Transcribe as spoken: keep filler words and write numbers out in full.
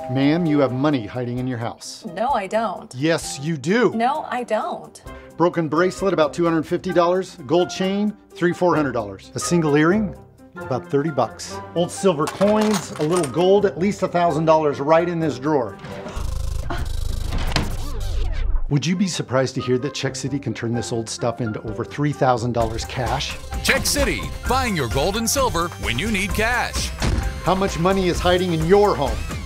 Ma'am, you have money hiding in your house. No, I don't. Yes, you do. No, I don't. Broken bracelet, about two hundred fifty dollars. Gold chain, three, four hundred dollars. A single earring, about thirty bucks. Old silver coins, a little gold, at least a thousand dollars right in this drawer. Would you be surprised to hear that Check City can turn this old stuff into over three thousand dollars cash? Check City, buying your gold and silver when you need cash. How much money is hiding in your home?